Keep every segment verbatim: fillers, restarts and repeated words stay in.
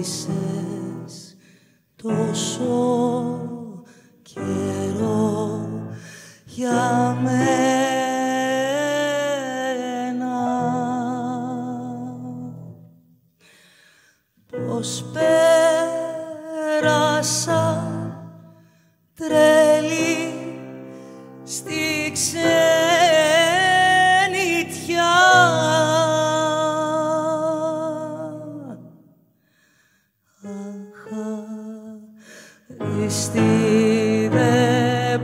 άφησες τόσο καιρό για μένα. Πως πέρασα τρέλη στη ξενιτιά. Χριστί, δεν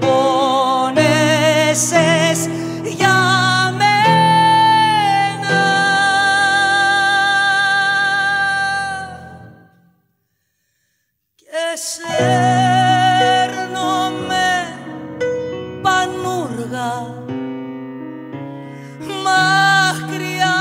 πόνεσες για μένα και σέρνομαι πανούργα μακριά.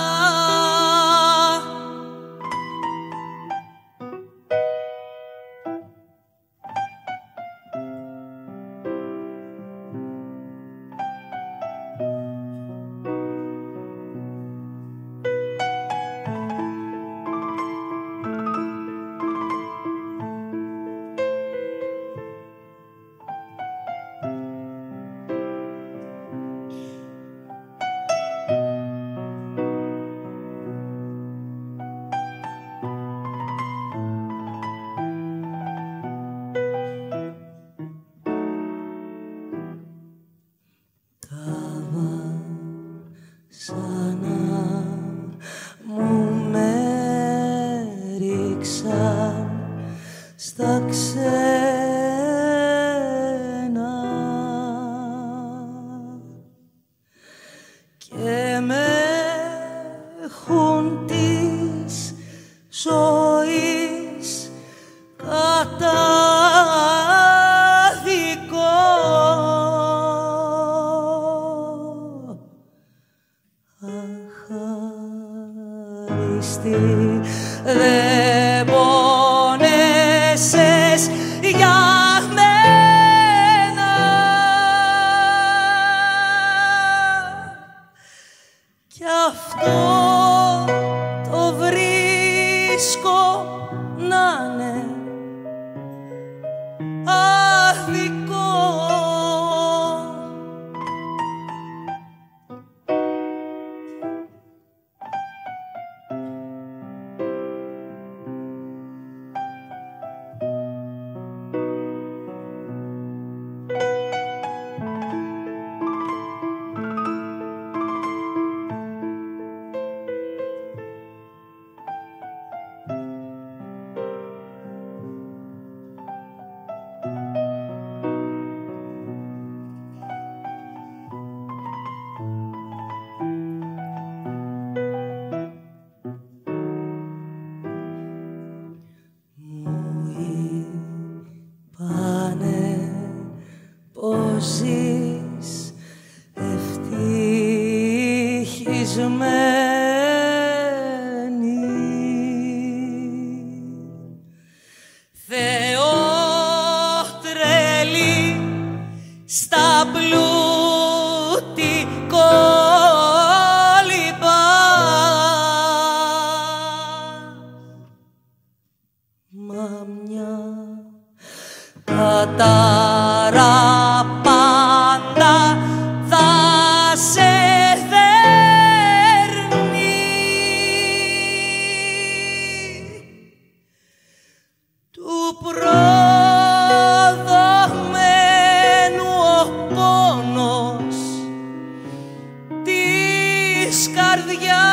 Σαν να μου με ρίξαν στα ξένα και με έχουν της ζωής κατάδικο. Χριστί, δεν πόνεσες για μένα κι αυτό το βρίσκω να είναι άδικο. Πως ζεις ευτυχισμένη, Θεό τρελή στα πλούτη κόλυμπα, μα μια κατάρα πάντα θα σε δέρνει. Του προδομένου ο πόνος της καρδιάς